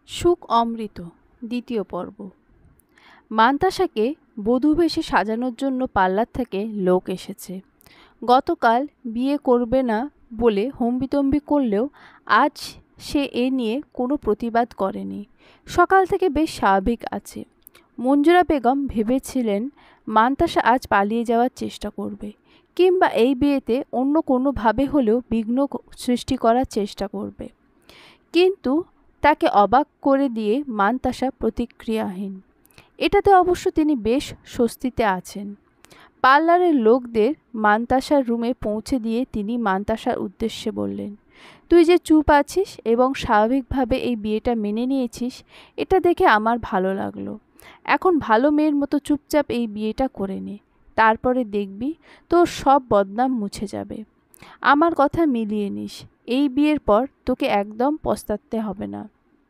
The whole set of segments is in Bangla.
সুখ অমৃত দ্বিতীয় পর্ব। মান্তাসাকে বধূ বেশে সাজানোর জন্য পার্লার থেকে লোক এসেছে। গতকাল বিয়ে করবে না বলে হম্বিতম্বি করলেও আজ সে এ নিয়ে কোনো প্রতিবাদ করেনি। সকাল থেকে বেশ স্বাভাবিক আছে। মঞ্জুরা বেগম ভেবেছিলেন মান্তাসা আজ পালিয়ে যাওয়ার চেষ্টা করবে, কিংবা এই বিয়েতে অন্য কোনোভাবে হলেও বিঘ্ন সৃষ্টি করার চেষ্টা করবে, কিন্তু তাকে অবাক করে দিয়ে মান্তাসা প্রতিক্রিয়াহীন। এটাতে অবশ্য তিনি বেশ স্বস্তিতে আছেন। পার্লারের লোকদের মান্তাসার রুমে পৌঁছে দিয়ে তিনি মান্তাসার উদ্দেশ্যে বললেন, তুই যে চুপ আছিস এবং স্বাভাবিকভাবে এই বিয়েটা মেনে নিয়েছিস, এটা দেখে আমার ভালো লাগলো। এখন ভালো মেয়ের মতো চুপচাপ এই বিয়েটা করে নে, তারপরে দেখবি তোর সব বদনাম মুছে যাবে। আমার কথা মিলিয়ে নিস, এই বিয়ের পর তোকে একদম পস্তাতে হবে না।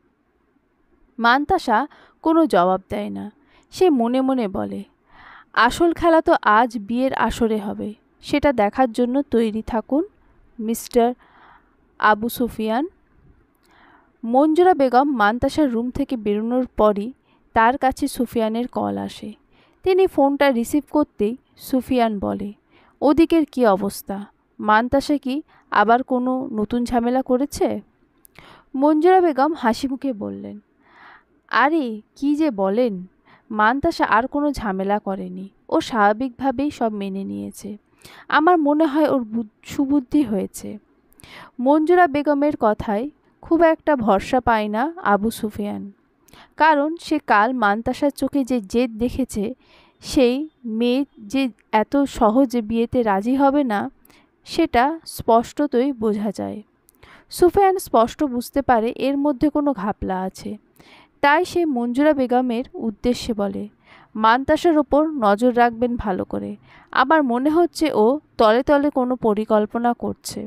মান্তাসা কোনো জবাব দেয় না। সে মনে মনে বলে, আসল খেলা তো আজ বিয়ের আসরে হবে, সেটা দেখার জন্য তৈরি থাকুন মিস্টার আবু সুফিয়ান। মঞ্জুরা বেগম মান্তাসার রুম থেকে বেরোনোর পরই তার কাছে সুফিয়ানের কল আসে। তিনি ফোনটা রিসিভ করতেই সুফিয়ান বলে, ওদিকের কি অবস্থা? মান্তাসা কি আবার কোনো নতুন ঝামেলা করেছে? মঞ্জুরা বেগম হাসি মুখে বললেন, আরে কি যে বলেন, মান্তাসা আর কোনো ঝামেলা করেনি। ও স্বাভাবিকভাবেই সব মেনে নিয়েছে। আমার মনে হয় ওর সুবুদ্ধি হয়েছে। মঞ্জুরা বেগমের কথায় খুব একটা ভরসা পায় না আবু সুফিয়ান, কারণ সে কাল মান্তাসার চোখে যে জেদ দেখেছে, সেই মেয়ে যে এত সহজে বিয়েতে রাজি হবে না, সেটা স্পষ্টতই বোঝা যায়। সুফিয়ান স্পষ্ট বুঝতে পারে এর মধ্যে কোনো ঘাপলা আছে। তাই সে মঞ্জুরা বেগমের উদ্দেশ্যে বলে, মান্তাসার ওপর নজর রাখবেন ভালো করে। আমার মনে হচ্ছে ও তলে তলে কোনো পরিকল্পনা করছে।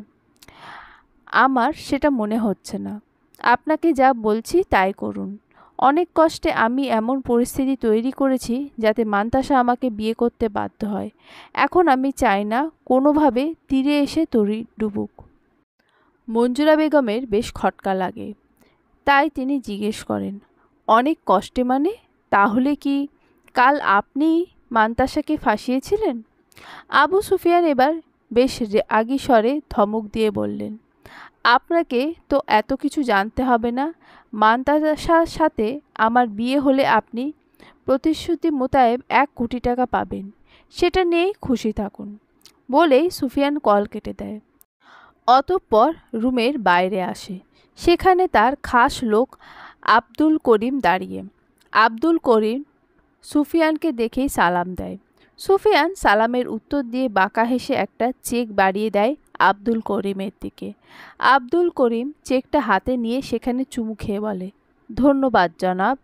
আমার সেটা মনে হচ্ছে না। আপনাকে যা বলছি তাই করুন। অনেক কষ্টে আমি এমন পরিস্থিতি তৈরি করেছি যাতে মান্তাসা আমাকে বিয়ে করতে বাধ্য হয়। এখন আমি চাই না কোনোভাবে তীরে এসে তরি ডুবুক। মঞ্জুরা বেগমের বেশ খটকা লাগে। তাই তিনি জিজ্ঞেস করেন, অনেক কষ্টে মানে? তাহলে কি কাল আপনি মান্তাসাকে ফাঁসিয়েছিলেন? আবু সুফিয়ান এবার বেশ রাগী স্বরে ধমক দিয়ে বললেন, আপনাকে তো এত কিছু জানতে হবে না। মান্তাসার সাথে আমার বিয়ে হলে আপনি প্রতিশ্রুতি মোতাবেক 1 কোটি টাকা পাবেন, সেটা নিয়েই খুশি থাকুন। বলেই সুফিয়ান কল কেটে দেয়। অতঃপর রুমের বাইরে আসে। সেখানে তার খাস লোক আব্দুল করিম দাঁড়িয়ে। আব্দুল করিম সুফিয়ানকে দেখেই সালাম দেয়। সুফিয়ান সালামের উত্তর দিয়ে বাঁকা হেসে একটা চেক বাড়িয়ে দেয় আব্দুল করিমের দিকে। আব্দুল করিম চেকটা হাতে নিয়ে সেখানে চুমু খেয়ে বলে, ধন্যবাদ জনাব।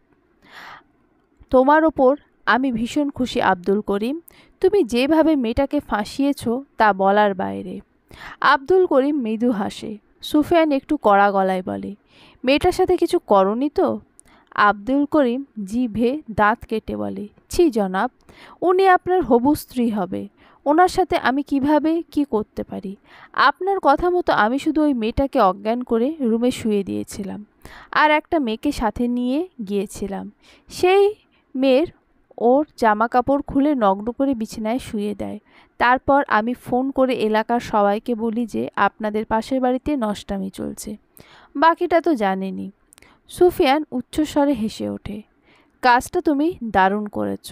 তোমার ওপর আমি ভীষণ খুশি আব্দুল করিম। তুমি যেভাবে মেয়েটাকে ফাঁসিয়েছ তা বলার বাইরে। আব্দুল করিম মৃদু হাসে। সুফিয়ান একটু কড়া গলায় বলে, মেয়েটার সাথে কিছু করনি তো? আব্দুল করিম জিভে দাঁত কেটে বলে, ছি জনাব, উনি আপনার হবু স্ত্রী হবে। ওনার সাথে আমি কিভাবে কি করতে পারি? আপনার কথা মতো আমি শুধু ওই মেয়েটাকে অজ্ঞান করে রুমে শুয়ে দিয়েছিলাম, আর একটা মেয়েকে সাথে নিয়ে গিয়েছিলাম। সেই মেয়ের ওর জামা কাপড় খুলে নগ্ন করে বিছানায় শুয়ে দেয়। তারপর আমি ফোন করে এলাকার সবাইকে বলি যে আপনাদের পাশের বাড়িতে নষ্টামি চলছে। বাকিটা তো জানেনই। সুফিয়ান উচ্চস্বরে হেসে ওঠে, কাজটা তুমি দারুণ করেছ।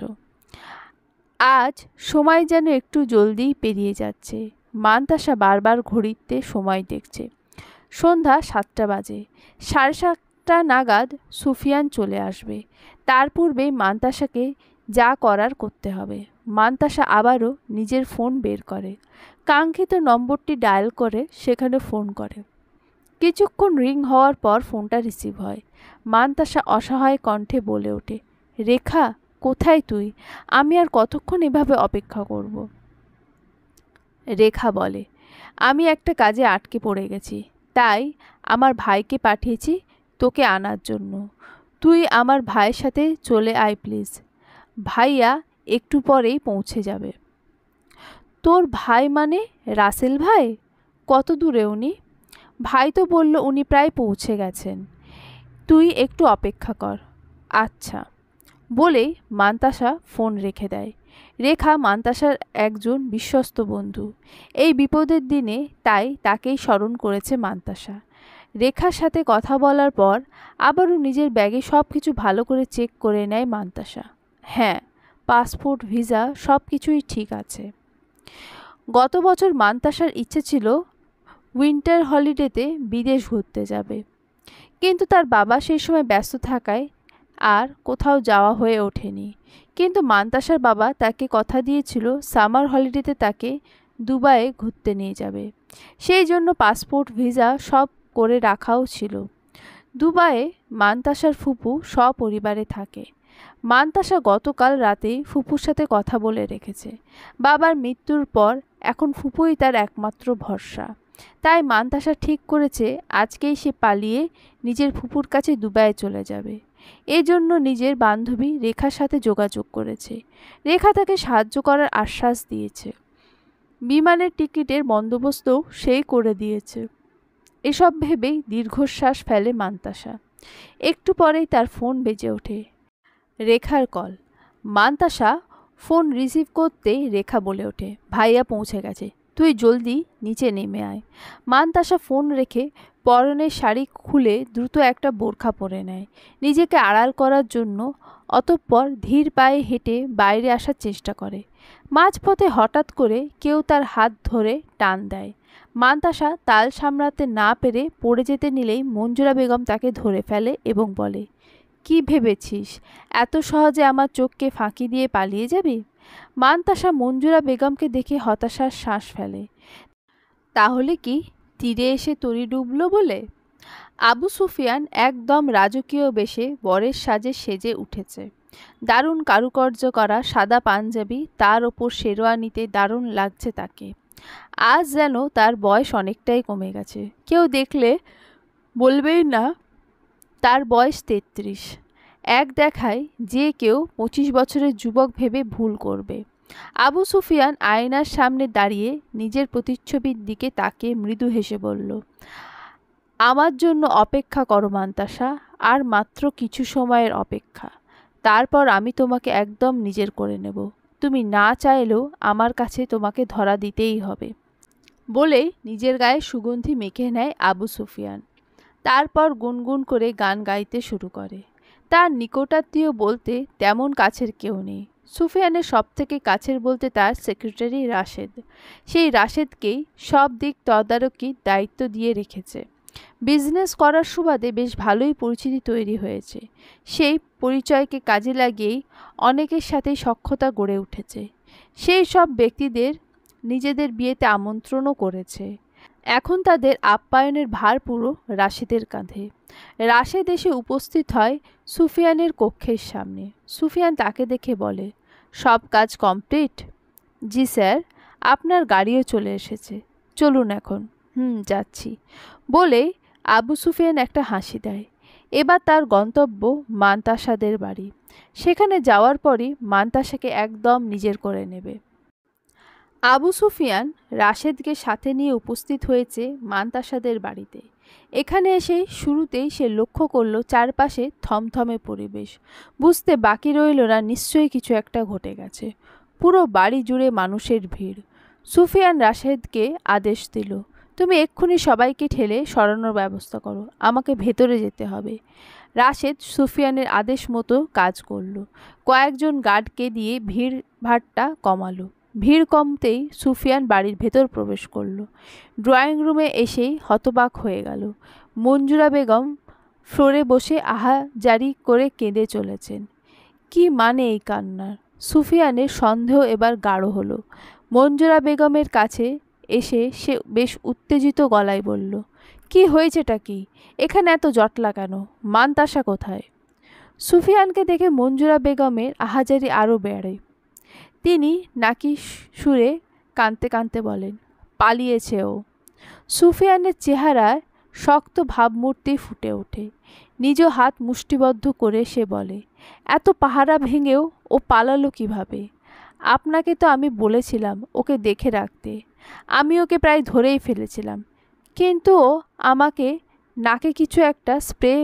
আজ সময় যেন একটু জলদি পেরিয়ে যাচ্ছে। মান্তাসা বারবার ঘড়িতে সময় দেখছে। সন্ধ্যা 7টা বাজে। 7:30 নাগাদ সুফিয়ান চলে আসবে। তার পূর্বে মান্তাসাকে যা করার করতে হবে। মান্তাসা আবারও নিজের ফোন বের করে, কাঙ্ক্ষিত নম্বরটি ডায়াল করে সেখানে ফোন করে। কিছুক্ষণ রিং হওয়ার পর ফোনটা রিসিভ হয়। মান্তাসা অসহায় কণ্ঠে বলে ওঠে, রেখা, কোথায় তুই? আমি আর কতক্ষণ এভাবে অপেক্ষা করব? রেখা বলে, আমি একটা কাজে আটকে পড়ে গেছি, তাই আমার ভাইকে পাঠিয়েছি তোকে আনার জন্য। তুই আমার ভাইয়ের সাথে চলে আয় প্লিজ। ভাইয়া একটু পরেই পৌঁছে যাবে। তোর ভাই মানে রাসেল ভাই? কত দূরে উনি? ভাই তো বলল উনি প্রায় পৌঁছে গেছেন। তুই একটু অপেক্ষা কর। আচ্ছা বলেই মান্তাসা ফোন রেখে দেয়। রেখা মান্তাসার একজন বিশ্বস্ত বন্ধু। এই বিপদের দিনে তাই তাকেই স্মরণ করেছে মান্তাসা। রেখার সাথে কথা বলার পর আবারও নিজের ব্যাগে সব কিছু ভালো করে চেক করে নেয় মান্তাসা। হ্যাঁ, পাসপোর্ট, ভিসা সব কিছুই ঠিক আছে। গত বছর মান্তাসার ইচ্ছে ছিল উইন্টার হলিডেতে বিদেশ ঘুরতে যাবে, কিন্তু তার বাবা সেই সময় ব্যস্ত থাকায় আর কোথাও যাওয়া হয়ে ওঠেনি। কিন্তু মান্তাসার বাবা তাকে কথা দিয়েছিল সামার হলিডেতে তাকে দুবাইয়ে ঘুরতে নিয়ে যাবে। সেই জন্য পাসপোর্ট, ভিসা সব করে রাখাও ছিল। দুবাইয়ে মান্তাসার ফুপু সপরিবারে থাকে। মান্তাসা গতকাল রাতেই ফুপুর সাথে কথা বলে রেখেছে। বাবার মৃত্যুর পর এখন ফুপুই তার একমাত্র ভরসা। তাই মান্তাসা ঠিক করেছে আজকেই সে পালিয়ে নিজের ফুপুর কাছে দুবাইয়ে চলে যাবে। এজন্য নিজের বান্ধবী রেখার সাথে যোগাযোগ করেছে। রেখা তাকে সাহায্য করার আশ্বাস দিয়েছে। বিমানের টিকিটের বন্দোবস্তও সেই করে দিয়েছে। এসব ভেবেই দীর্ঘশ্বাস ফেলে মান্তাসা। একটু পরেই তার ফোন বেজে ওঠে। রেখার কল। মান্তাসা ফোন রিসিভ করতেই রেখা বলে ওঠে, ভাইয়া পৌঁছে গেছে, তুই জলদি নিচে নেমে আয়। মান্তাসা ফোন রেখে পরনের শাড়ি খুলে দ্রুত একটা বোরখা পরে নেয় নিজেকে আড়াল করার জন্য। অতঃপর ধীর পায়ে হেঁটে বাইরে আসার চেষ্টা করে। মাঝপথে হঠাৎ করে কেউ তার হাত ধরে টান দেয়। মান্তাসা তাল সামলাতে না পেরে পড়ে যেতে নিলেই মঞ্জুরা বেগম তাকে ধরে ফেলে এবং বলে, কি ভেবেছিস এত সহজে আমার চোখকে ফাঁকি দিয়ে পালিয়ে যাবি? মান্তাসা মঞ্জুরা বেগমকে দেখে হতাশার শ্বাস ফেলে। তাহলে কি তীরে এসে তরি ডুবলো বলে? আবু সুফিয়ান একদম রাজকীয় বেশে বরের সাজে সেজে উঠেছে। দারুণ কারুকার্য করা সাদা পাঞ্জাবি, তার ওপর শেরওয়ানিতে দারুণ লাগছে তাকে। আজ যেন তার বয়স অনেকটাই কমে গেছে। কেউ দেখলে বলবেই না তার বয়স 33। এক দেখায় যে কেউ 25 বছরের যুবক ভেবে ভুল করবে। আবু সুফিয়ান আয়নার সামনে দাঁড়িয়ে নিজের প্রতিচ্ছবির দিকে তাকিয়ে মৃদু হেসে বলল, আমার জন্য অপেক্ষা করো মান্তাসা, আর মাত্র কিছু সময়ের অপেক্ষা। তারপর আমি তোমাকে একদম নিজের করে নেব। তুমি না চাইলেও আমার কাছে তোমাকে ধরা দিতেই হবে। বলেই নিজের গায়ে সুগন্ধি মেখে নেয় আবু সুফিয়ান। তারপর গুনগুন করে গান গাইতে শুরু করে। তার নিকটাত্মীয় বলতে তেমন কাছের কেউ নেই। সুফিয়ানের সবথেকে কাছের বলতে তার সেক্রেটারি রাশেদ। সেই রাশেদকেই সব দিক তদারকির দায়িত্ব দিয়ে রেখেছে। বিজনেস করার সুবাদে বেশ ভালোই পরিচিতি তৈরি হয়েছে। সেই পরিচয়কে কাজে লাগিয়েই অনেকের সাথেই সখ্যতা গড়ে উঠেছে। সেই সব ব্যক্তিদের নিজেদের বিয়েতে আমন্ত্রণও করেছে। এখন তাদের আপ্যায়নের ভার পুরো রাশেদের কাঁধে। রাশেদ এসে উপস্থিত হয় সুফিয়ানের কক্ষের সামনে। সুফিয়ান তাকে দেখে বলে, সব কাজ কমপ্লিট? জি স্যার, আপনার গাড়িও চলে এসেছে, চলুন এখন। যাচ্ছি। বলে আবু সুফিয়ান একটা হাসি দেয়। এবার তার গন্তব্য মান্তাসাদের বাড়ি। সেখানে যাওয়ার পরই মান্তাসাকে একদম নিজের করে নেবে। আবু সুফিয়ান রাশেদকে সাথে নিয়ে উপস্থিত হয়েছে মান্তাসাদের বাড়িতে। এখানে এসে শুরুতেই সে লক্ষ্য করল চারপাশে থমথমে পরিবেশ। বুঝতে বাকি রইল না নিশ্চয়ই কিছু একটা ঘটে গেছে। পুরো বাড়ি জুড়ে মানুষের ভিড়। সুফিয়ান রাশেদকে আদেশ দিল, তুমি এক্ষুনি সবাইকে ঠেলে সরানোর ব্যবস্থা করো, আমাকে ভেতরে যেতে হবে। রাশেদ সুফিয়ানের আদেশ মতো কাজ করল। কয়েকজন গার্ডকে দিয়ে ভিড় ভাট্টা কমালো। ভিড় কমতেই সুফিয়ান বাড়ির ভেতর প্রবেশ করল। ড্রয়িং রুমে এসেই হতবাক হয়ে গেল। মঞ্জুরা বেগম ফ্লোরে বসে আহাজারি করে কেঁদে চলেছেন। কি মানে এই কান্নার? সুফিয়ানের সন্দেহ এবার গাঢ় হলো। মঞ্জুরা বেগমের কাছে এসে সে বেশ উত্তেজিত গলায় বলল, কি হয়েছেটা কি? এখানে এত জটলা কেন? মান্তাসা কোথায়? সুফিয়ানকে দেখে মঞ্জুরা বেগমের আহাজারি আরও বেড়ে। তিনি নাকি সুরে কাঁদতে কাঁদতে বলেন, পালিয়েছে ও। সুফিয়ানের চেহারায় শক্ত ভাবমূর্তি ফুটে ওঠে। নিজ হাত মুষ্টিবদ্ধ করে সে বলে, এত পাহারা ভেঙেও ও পালালো কিভাবে? আপনাকে তো আমি বলেছিলাম ওকে দেখে রাখতে। আমি ওকে প্রায় ধরেই ফেলেছিলাম, কিন্তু ও আমাকে নাকে কিছু একটা স্প্রে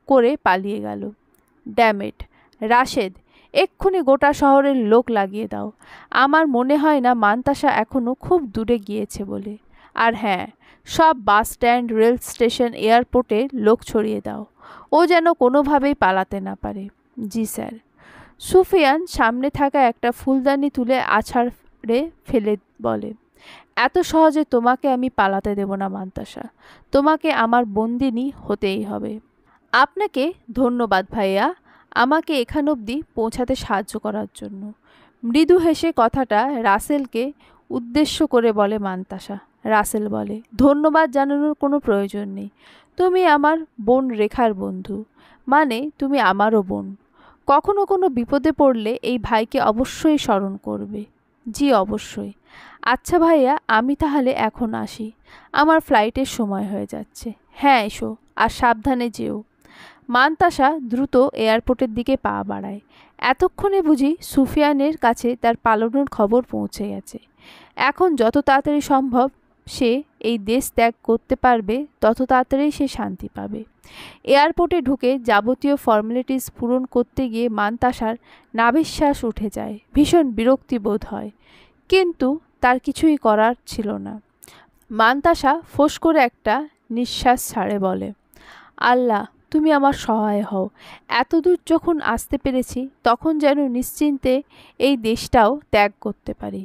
করে পালিয়ে গেল। ড্যামেট, রাশেদ, এক্ষুনি গোটা শহরের লোক লাগিয়ে দাও। আমার মনে হয় না মান্তাসা এখনও খুব দূরে গিয়েছে বলে। আর হ্যাঁ, সব বাস স্ট্যান্ড, রেল স্টেশন, এয়ারপোর্টে লোক ছড়িয়ে দাও, ও যেন কোনোভাবেই পালাতে না পারে। জি স্যার। সুফিয়ান সামনে থাকা একটা ফুলদানি তুলে আছাড়ে ফেলে বলে, এত সহজে তোমাকে আমি পালাতে দেব না মান্তাসা, তোমাকে আমার বন্দিনী হতেই হবে। আপনাকে ধন্যবাদ ভাইয়া, আমাকে এখান অবধি পৌঁছাতে সাহায্য করার জন্য। মৃদু হেসে কথাটা রাসেলকে উদ্দেশ্য করে বলে মান্তাসা। রাসেল বলে, ধন্যবাদ জানানোর কোনো প্রয়োজন নেই, তুমি আমার বোন রেখার বন্ধু, মানে তুমি আমারও বোন। কখনো কোনো বিপদে পড়লে এই ভাইকে অবশ্যই স্মরণ করবে। জি অবশ্যই। আচ্ছা ভাইয়া, আমি তাহলে এখন আসি, আমার ফ্লাইটের সময় হয়ে যাচ্ছে। হ্যাঁ এসো, আর সাবধানে যেও। মান্তাসা দ্রুত এয়ারপোর্টের দিকে পা বাড়ায়। এতক্ষণে বুঝি সুফিয়ানের কাছে তার পালানোর খবর পৌঁছে গেছে। এখন যত তাড়াতাড়ি সম্ভব সে এই দেশ ত্যাগ করতে পারবে, তত তাড়াতাড়ি সে শান্তি পাবে। এয়ারপোর্টে ঢুকে যাবতীয় ফর্মালিটিস পূরণ করতে গিয়ে মান্তাসার নাভিশ্বাস উঠে যায়, ভীষণ বিরক্তি বোধ হয়, কিন্তু তার কিছুই করার ছিল না। মান্তাসা ফোঁস করে একটা নিঃশ্বাস ছাড়ে বলে, আল্লাহ তুমি আমার সহায় হও, এতদূর যখন আসতে পেরেছি তখন যেন নিশ্চিন্তে এই দেশটাও ত্যাগ করতে পারি।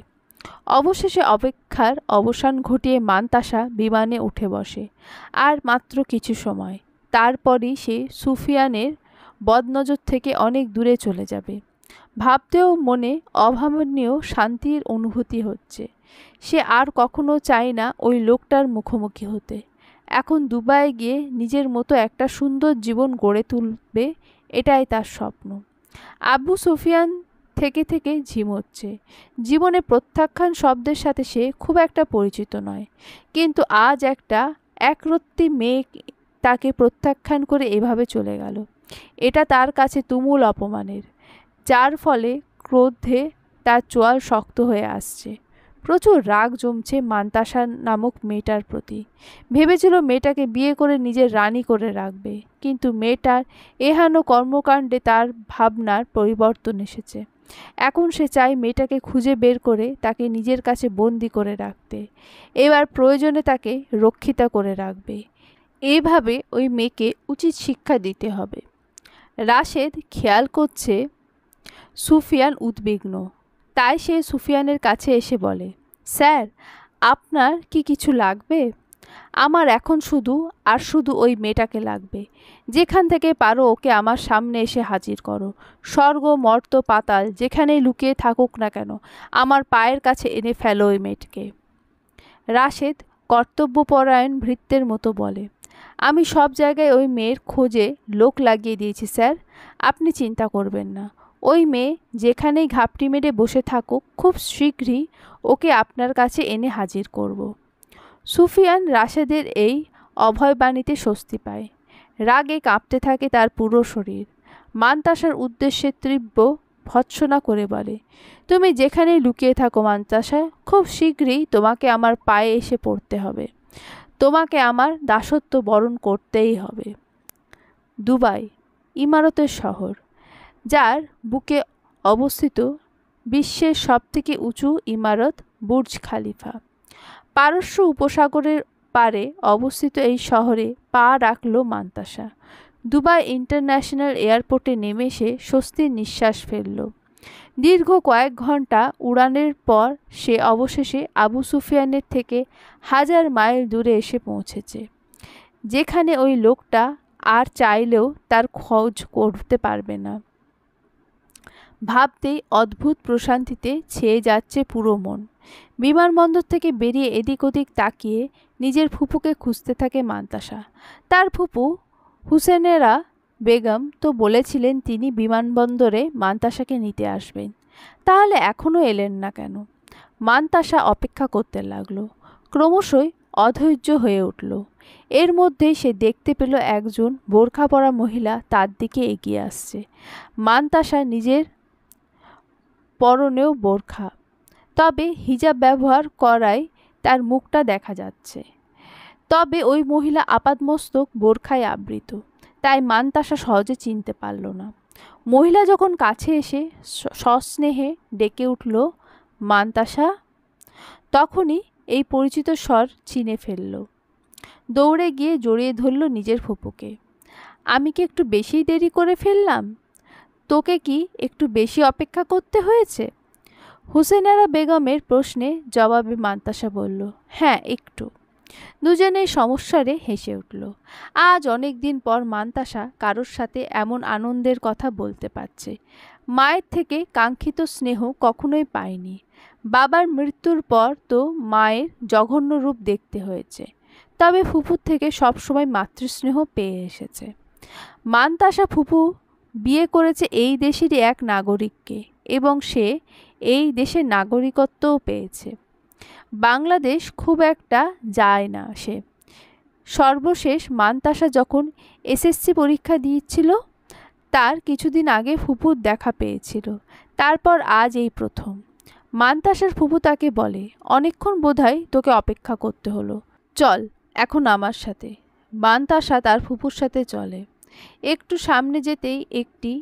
অবশেষে অপেক্ষার অবসান ঘটিয়ে মান্তাসা বিমানে উঠে বসে। আর মাত্র কিছু সময়, তারপরই সে সুফিয়ানের বদনজর থেকে অনেক দূরে চলে যাবে। ভাবতেও মনে অভাবনীয় শান্তির অনুভূতি হচ্ছে। সে আর কখনো চায় না ওই লোকটার মুখোমুখি হতে। এখন দুবাই গিয়ে নিজের মতো একটা সুন্দর জীবন গড়ে তুলবে, এটাই তার স্বপ্ন। আবু সুফিয়ান থেকে থেকে ঝিমোচ্ছে। জীবনে প্রত্যাখ্যান শব্দের সাথে সে খুব একটা পরিচিত নয়, কিন্তু আজ একটা একরত্তি মেয়ে তাকে প্রত্যাখ্যান করে এভাবে চলে গেল। এটা তার কাছে তুমুল অপমানের, যার ফলে ক্রোধে তার চোয়াল শক্ত হয়ে আসছে। প্রচুর রাগ জমছে মান্তাসা নামক মেয়েটার প্রতি। ভেবেছিল মেয়েটাকে বিয়ে করে নিজের রানী করে রাখবে, কিন্তু মেয়েটার এহেন কর্মকাণ্ডে তার ভাবনার পরিবর্তন এসেছে। এখন সে চায় মেয়েটাকে খুঁজে বের করে তাকে নিজের কাছে বন্দি করে রাখতে, এবার প্রয়োজনে তাকে রক্ষিতা করে রাখবে। এইভাবে ওই মেয়েকে উচিত শিক্ষা দিতে হবে। রাশেদ খেয়াল করছে সুফিয়ান উদ্বিগ্ন, তাই সে সুফিয়ানের কাছে এসে বলে, স্যার আপনার কি কিছু লাগবে? আমার এখন শুধু আর শুধু ওই মেয়েটাকে লাগবে। যেখান থেকে পারো ওকে আমার সামনে এসে হাজির করো। স্বর্গ, মর্ত, পাতাল যেখানেই লুকিয়ে থাকুক না কেন, আমার পায়ের কাছে এনে ফেলো ওই মেয়েটাকে। রাশেদ কর্তব্যপরায়ণ ভৃত্যের মতো বলে, আমি সব জায়গায় ওই মেয়ের খোঁজে লোক লাগিয়ে দিয়েছি স্যার, আপনি চিন্তা করবেন না। ওই মেয়ে যেখানেই ঘাপটি মেরে বসে থাকুক, খুব শীঘ্রই ওকে আপনার কাছে এনে হাজির করব। সুফিয়ান রাশেদের এই অভয়বাণীতে স্বস্তি পায়। রাগে কাঁপতে থাকে তার পুরো শরীর। মান্তাসার উদ্দেশ্যে তীব্র ভৎসনা করে বলে, তুমি যেখানেই লুকিয়ে থাকো মান্তাসা, খুব শীঘ্রই তোমাকে আমার পায়ে এসে পড়তে হবে, তোমাকে আমার দাসত্ব বরণ করতেই হবে। দুবাই, ইমারতের শহর, যার বুকে অবস্থিত বিশ্বের সবথেকে উঁচু ইমারত বুর্জ খালিফা। পারস্য উপসাগরের পারে অবস্থিত এই শহরে পা রাখল মান্তাসা। দুবাই ইন্টারন্যাশনাল এয়ারপোর্টে নেমে সে স্বস্তির নিঃশ্বাস ফেলল। দীর্ঘ কয়েক ঘন্টা উড়ানের পর সে অবশেষে আবু সুফিয়ানের থেকে 1000 মাইল দূরে এসে পৌঁছেছে, যেখানে ওই লোকটা আর চাইলেও তার খোঁজ করতে পারবে না। ভাবতেই অদ্ভুত প্রশান্তিতে ছেয়ে যাচ্ছে পুরো মন। বিমানবন্দর থেকে বেরিয়ে এদিক ওদিক তাকিয়ে নিজের ফুপুকে খুঁজতে থাকে মান্তাসা। তার ফুপু হুসেনেরা বেগম তো বলেছিলেন তিনি বিমানবন্দরে মান্তাসাকে নিতে আসবেন, তাহলে এখনও এলেন না কেন? মান্তাসা অপেক্ষা করতে লাগলো, ক্রমশই অধৈর্য হয়ে উঠল। এর মধ্যেই সে দেখতে পেল একজন বোরখা পরা মহিলা তার দিকে এগিয়ে আসছে। মান্তাসা নিজের পরনেও বোরখা, তবে হিজাব ব্যবহার করায় তার মুখটা দেখা যাচ্ছে। তবে ওই মহিলা আপাদমস্তক বোরখায় আবৃত। তাই মান্তাসা সহজে চিনতে পারল না। মহিলা যখন কাছে এসে সস্নেহে ডেকে উঠল, মান্তাসা, তখনই এই পরিচিত স্বর চিনে ফেলল। দৌড়ে গিয়ে জড়িয়ে ধরল নিজের ফুপুকে। আমি কি একটু বেশি দেরি করে ফেললাম? তোকে কি একটু বেশি অপেক্ষা করতে হয়েছে? হুসেনারা বেগমের প্রশ্নে জবাবে মান্তাসা বলল, হ্যাঁ একটু। দুজনেই সমস্যারে হেসে উঠল। আজ অনেক দিন পর মান্তাসা কারোর সাথে এমন আনন্দের কথা বলতে পারছে। মায়ের থেকে কাঙ্ক্ষিত স্নেহ কখনোই পায়নি। বাবার মৃত্যুর পর তো মায়ের জঘন্য রূপ দেখতে হয়েছে, তবে ফুপুর থেকে সবসময় মাতৃস্নেহ পেয়ে এসেছে। মান্তাসা ফুপু বিয়ে করেছে এই দেশেরই এক নাগরিককে, এবং সে এই দেশের নাগরিকত্বও পেয়েছে। বাংলাদেশ খুব একটা যায় না সে। সর্বশেষ মান্তাসা যখন এসএসসি পরীক্ষা দিয়েছিল, তার কিছুদিন আগে ফুপুর দেখা পেয়েছিল। তারপর আজ এই প্রথম। মান্তাসার ফুপু তাকে বলে, অনেকক্ষণ বোধহয় তোকে অপেক্ষা করতে হলো, চল এখন আমার সাথে। মান্তাসা তার ফুপুর সাথে চলে। একটু সামনে যেতেই একটি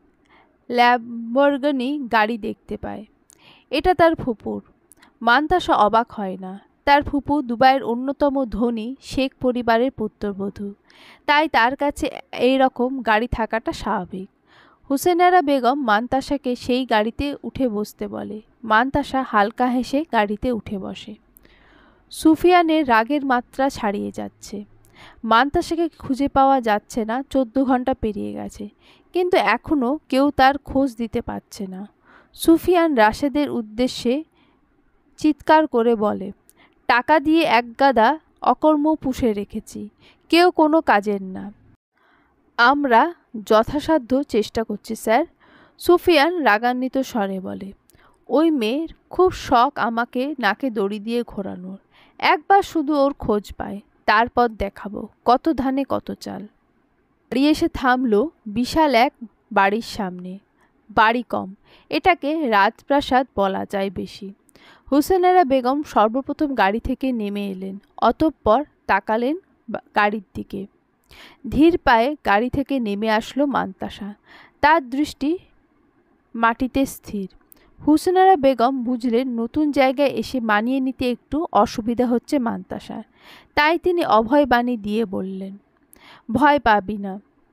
ল্যাম্বরগিনি গাড়ি দেখতে পায়। এটা তার ফুপুর। মান্তাসা অবাক হয় না। তার ফুপু দুবাইয়ের অন্যতম ধনী শেখ পরিবারের পুত্রবধূ, তাই তার কাছে এই রকম গাড়ি থাকাটা স্বাভাবিক। হুসেনারা বেগম মান্তাসাকে সেই গাড়িতে উঠে বসতে বলে। মান্তাসা হালকা হেসে গাড়িতে উঠে বসে। সুফিয়ানের রাগের মাত্রা ছাড়িয়ে যাচ্ছে। মান্তাসাকে খুঁজে পাওয়া যাচ্ছে না। 14 ঘন্টা পেরিয়ে গেছে, কিন্তু এখনও কেউ তার খোঁজ দিতে পারছে না। সুফিয়ান রাশেদের উদ্দেশ্যে চিৎকার করে বলে, টাকা দিয়ে একগাদা অকর্ম পুষে রেখেছি, কেউ কোনো কাজের না। আমরা যথাসাধ্য চেষ্টা করছি স্যার, সুফিয়ান রাগান্বিত স্বরে বলে। ওই মেয়ের খুব শখ আমাকে নাকে দড়ি দিয়ে ঘোরানোর। একবার শুধু ওর খোঁজ পায়, তারপর দেখাবো কত ধানে কত চাল। গাড়ি এসে থামল বিশাল এক বাড়ির সামনে। বাড়ি কম, এটাকে রাজপ্রাসাদ বলা যায় বেশি। হুসেনারা বেগম সর্বপ্রথম গাড়ি থেকে নেমে এলেন, অতঃপর তাকালেন গাড়ির দিকে। ধীর পায়ে গাড়ি থেকে নেমে আসলো মান্তাসা। তার দৃষ্টি মাটিতে স্থির। হুসেনারা বেগম বুঝলেন নতুন জায়গায় এসে মানিয়ে নিতে একটু অসুবিধা হচ্ছে মান্তাসার, তাই তিনি অভয় বাণী দিয়ে বললেন, ভয় পাবি না,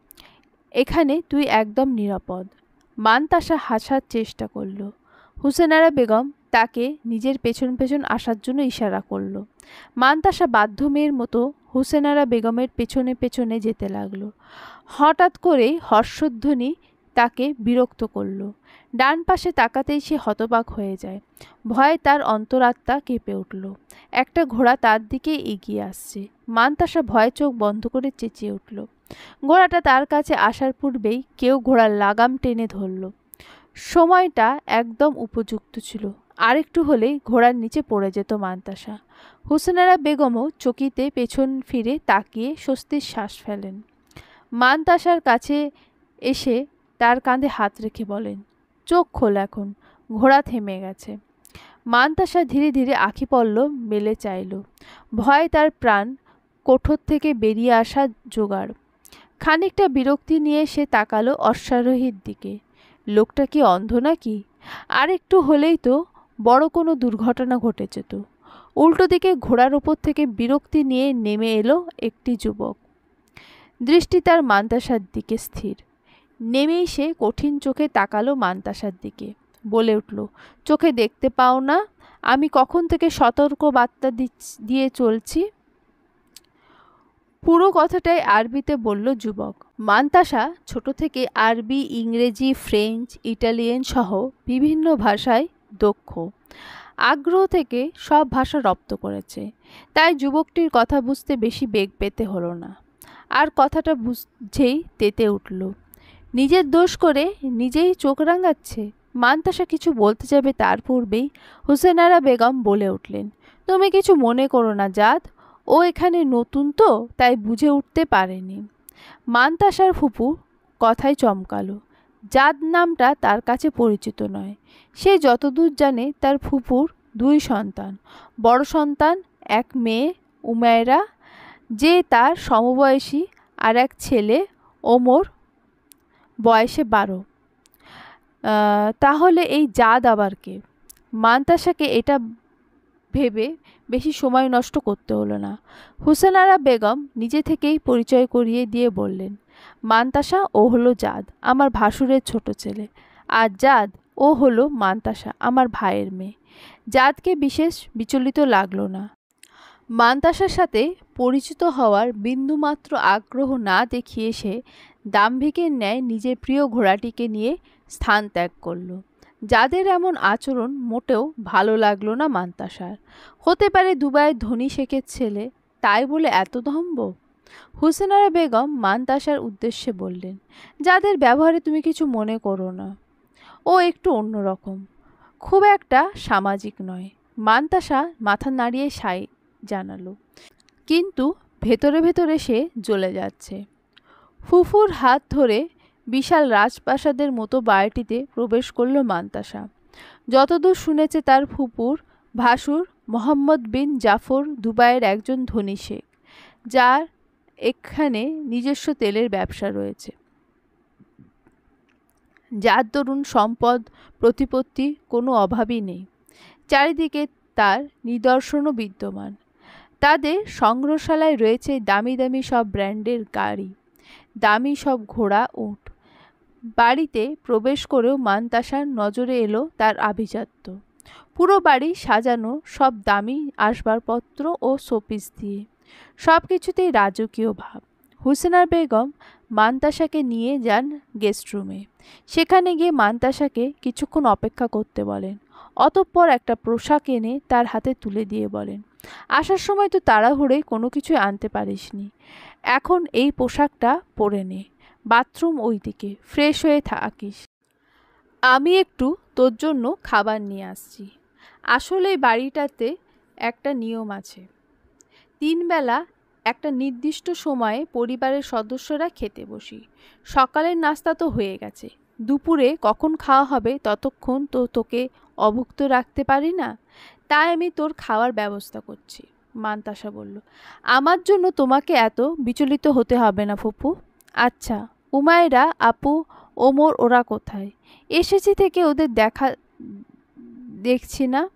এখানে তুই একদম নিরাপদ। মান্তাসা হাসার চেষ্টা করল। হুসেনারা বেগম তাকে নিজের পেছন পেছন আসার জন্য ইশারা করল। মান্তাসা বাধ্য মেয়ের মতো হুসেনারা বেগমের পেছনে পেছনে যেতে লাগল। হঠাৎ করেই হর্ষধ্বনি তাকে বিরক্ত করল। ডান পাশে তাকাতেই সে হতবাক হয়ে যায়। ভয়ে তার অন্তরাত্মা কেঁপে উঠল। একটা ঘোড়া তার দিকে এগিয়ে আসছে। মান্তাসা ভয়ে চোখ বন্ধ করে চেঁচিয়ে উঠল। ঘোড়াটা তার কাছে আসার পূর্বেই কেউ ঘোড়ার লাগাম টেনে ধরল। সময়টা একদম উপযুক্ত ছিল। আরেকটু হলেই ঘোড়ার নিচে পড়ে যেত মান্তাসা। হুসেনারা বেগমও চকিতে পেছন ফিরে তাকিয়ে স্বস্তির শ্বাস ফেলেন। মান্তাসার কাছে এসে তার কাঁধে হাত রেখে বলেন, চোখ খোল এখন, ঘোড়া থেমে গেছে। মান্তাসা ধীরে ধীরে আঁখি পল্লব মেলে চাইল। ভয়ে তার প্রাণ কোঠর থেকে বেরিয়ে আসা জোগাড়। খানিকটা বিরক্তি নিয়ে সে তাকালো অশ্বারোহীর দিকে। লোকটা কি অন্ধ নাকি? আর একটু হলেই তো বড় কোনো দুর্ঘটনা ঘটে যেত। উল্টো দিকে ঘোড়ার ওপর থেকে বিরক্তি নিয়ে নেমে এলো একটি যুবক। দৃষ্টি তার মান্তাসার দিকে স্থির। নেমেই সে কঠিন চোখে তাকালো মান্তাসার দিকে। বলে উঠল, চোখে দেখতে পাও না আমি কখন থেকে সতর্ক বার্তা দিয়ে চলছি? পুরো কথাটাই আরবিতে বলল যুবক। মান্তাসা ছোট থেকে আরবি, ইংরেজি, ফ্রেঞ্চ, ইটালিয়ান সহ বিভিন্ন ভাষায় দক্ষ। আগ্রহ থেকে সব ভাষা রপ্ত করেছে, তাই যুবকটির কথা বুঝতে বেশি বেগ পেতে হলো না। আর কথাটা বুঝেই তেতে উঠল। নিজের দোষ করে নিজেই চোখ রাঙাচ্ছে। মান্তাসা কিছু বলতে যাবে তার পূর্বেই হুসেনারা বেগম বলে উঠলেন, তুমি কিছু মনে করো না জাদ, ও এখানে নতুন তো তাই বুঝে উঠতে পারেনি। মান্তাসার ফুপু কথায় চমকালো। জাদ নামটা তার কাছে পরিচিত নয়। সে যতদূর জানে তার ফুপুর 2 সন্তান। বড় সন্তান এক মেয়ে উমায়রা, যে তার সমবয়সী, আর এক ছেলে ওমর বয়সে 12। তাহলে এই জাদ আবার কে? মান্তাসাকে এটা ভেবে বেশি সময় নষ্ট করতে হলো না। হুসেন আরা বেগম নিজে থেকেই পরিচয় করিয়ে দিয়ে বললেন, মান্তাসা ও হলো জাদ, আমার ভাসুরের ছোট ছেলে। আর জাদ ও হলো মান্তাসা, আমার ভাইয়ের মেয়ে। জাদকে বিশেষ বিচলিত লাগলো না। মান্তাসার সাথে পরিচিত হওয়ার বিন্দুমাত্র আগ্রহ না দেখিয়ে সে দাম্ভিকের ন্যায় নিজের প্রিয় ঘোড়াটিকে নিয়ে স্থান ত্যাগ করল। যাদের এমন আচরণ মোটেও ভালো লাগলো না মান্তাসার। হতে পারে দুবাইয়ের ধনী শেখের ছেলে, তাই বলে এত দম্ভ? হুসেন আরা বেগম মান্তাসার উদ্দেশ্যে বললেন, যাদের ব্যবহারে তুমি কিছু মনে করো না, ও একটু অন্যরকম, খুব একটা সামাজিক নয়। মান্তাসা মাথা নাড়িয়ে সাই জানালো, কিন্তু ভেতরে ভেতরে সে জ্বলে যাচ্ছে। ফুফুর হাত ধরে বিশাল রাজপ্রাসাদের মতো বাড়িটিতে প্রবেশ করল মান্তাসা। যতদূর শুনেছে তার ফুপুর ভাসুর মোহাম্মদ বিন জাফর দুবাইয়ের একজন ধনী শেখ, যার এখানে নিজস্ব তেলের ব্যবসা রয়েছে, যার দরুন সম্পদ প্রতিপত্তি কোনো অভাবই নেই। চারিদিকে তার নিদর্শনও বিদ্যমান। তাদের সংগ্রহশালায় রয়েছে দামি দামি সব ব্র্যান্ডের গাড়ি, দামি সব ঘোড়া উট। বাড়িতে প্রবেশ করেও মান্তাসার নজরে এলো তার আভিজাত্য। পুরো বাড়ি সাজানো সব দামি আসবাবপত্র ও শোপিস দিয়ে, সব কিছুতেই রাজকীয় ভাব। হুসেনা বেগম মান্তাসাকে নিয়ে যান গেস্ট রুমে। সেখানে গিয়ে মান্তাসাকে কিছুক্ষণ অপেক্ষা করতে বলেন। অতঃপর একটা পোশাক এনে তার হাতে তুলে দিয়ে বলেন, আসার সময় তো তাড়াহুড়োয় কোনো কিছুই আনতে পারিসনি, এখন এই পোশাকটা পরে নে, বাথরুম ওইদিকে, ফ্রেশ হয়ে থাকিস। আমি একটু তোর জন্য খাবার নিয়ে আসছি। আসলে এই বাড়িটাতে একটা নিয়ম আছে, 3 বেলা একটা নির্দিষ্ট সময়ে পরিবারের সদস্যরা খেতে বসি। সকালের নাস্তা তো হয়ে গেছে, দুপুরে কখন খাওয়া হবে ততক্ষণ তো তোকে অভুক্ত রাখতে পারি না, তাই আমি তোর খাওয়ার ব্যবস্থা করছি। মান্তাসা বলল, আমার জন্য তোমাকে এত বিচলিত হতে হবে না ফুপু। আচ্ছা, উমায়রা আপু ওমর ওরা কোথায়? এসেছি থেকে ওদের দেখছি না।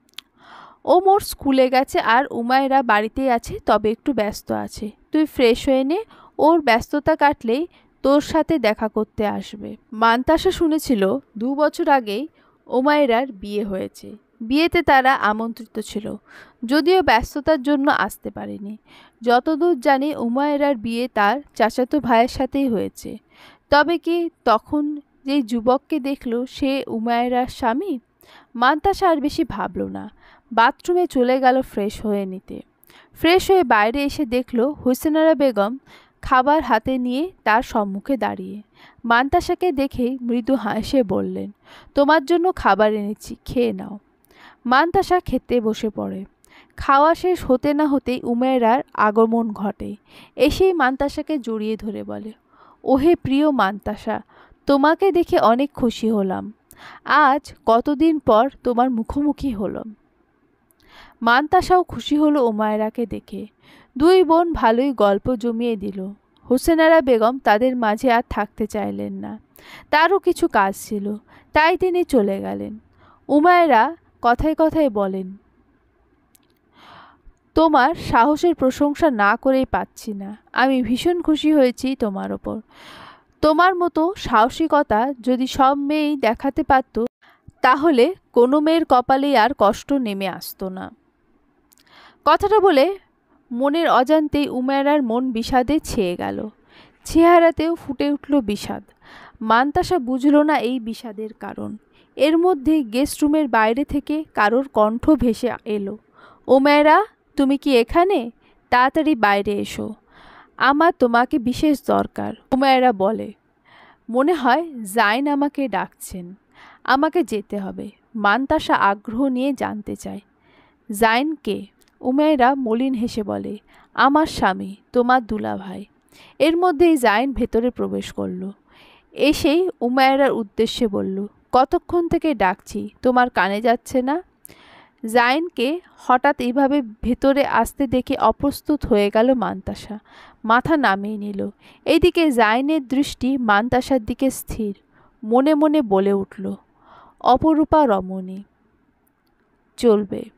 ওমর স্কুলে গেছে আর উমায়রা বাড়িতেই আছে, তবে একটু ব্যস্ত আছে। তুই ফ্রেশ হয়ে নে, ওর ব্যস্ততা কাটলেই তোর সাথে দেখা করতে আসবে। মান্তাসা শুনেছিল 2 বছর আগেই উমায়রার বিয়ে হয়েছে। বিয়েতে তারা আমন্ত্রিত ছিল, যদিও ব্যস্ততার জন্য আসতে পারেনি। যতদূর জানি উমায়রার বিয়ে তার চাচাতো ভাইয়ের সাথেই হয়েছে। তবে কি তখন যেই যুবককে দেখল সে উমায়রার স্বামী? মান্তাসা আর বেশি ভাবল না, বাথরুমে চলে গেল ফ্রেশ হয়ে নিতে। ফ্রেশ হয়ে বাইরে এসে দেখল হুসেনারা বেগম খাবার হাতে নিয়ে তার সম্মুখে দাঁড়িয়ে। মান্তাসাকে দেখেই মৃদু হাসে বললেন, তোমার জন্য খাবার এনেছি, খেয়ে নাও। মান্তাসা খেতে বসে পড়ে। খাওয়া শেষ হতে না হতেই উমেরার আগমন ঘটে। এসেই মান্তাসাকে জড়িয়ে ধরে বলে, ওহে প্রিয় মান্তাসা, তোমাকে দেখে অনেক খুশি হলাম। আজ কতদিন পর তোমার মুখোমুখি হলাম। মান্তাসাও খুশি হলো উমায়রাকে দেখে। 2 বোন ভালোই গল্প জমিয়ে দিল। হুসেনারা বেগম তাদের মাঝে আর থাকতে চাইলেন না, তারও কিছু কাজ ছিল, তাই তিনি চলে গেলেন। উমায়রা কথায় কথায় বলেন, তোমার সাহসের প্রশংসা না করেই পাচ্ছি না। আমি ভীষণ খুশি হয়েছি তোমার ওপর। তোমার মতো সাহসিকতা যদি সব মেয়েই দেখাতে পারত, তাহলে কোনো মেয়ের কপালেই আর কষ্ট নেমে আসতো না। কথাটা বলে মনের অজান্তেই উমায়রার মন বিষাদে ছেয়ে গেল। চেহারাতেও ফুটে উঠল বিষাদ। মান্তাসা বুঝল না এই বিষাদের কারণ। এর মধ্যেই গেস্ট রুমের বাইরে থেকে কারোর কণ্ঠ ভেসে এলো, উমায়রা, তুমি কি এখানে? তাড়াতাড়ি বাইরে এসো, আমার তোমাকে বিশেষ দরকার। উমায়রা বলে, মনে হয় জাইন আমাকে ডাকছেন, আমাকে যেতে হবে। মান্তাসা আগ্রহ নিয়ে জানতে চায়, জাইন কে? উমায়রা মলিন হেসে বলে, আমার স্বামী, তোমার দুলাভাই। এর মধ্যেই জাইন ভেতরে প্রবেশ করল। এসেই উমায়রার উদ্দেশ্যে বলল, কতক্ষণ থেকে ডাকছি, তোমার কানে যাচ্ছে না? জাইনকে হঠাৎ এইভাবে ভেতরে আসতে দেখে অপ্রস্তুত হয়ে গেল মান্তাসা। মাথা নামিয়ে নিল। এইদিকে জাইনের দৃষ্টি মান্তাসার দিকে স্থির। মনে মনে বলে উঠল, অপরূপা রমণী। চলবে।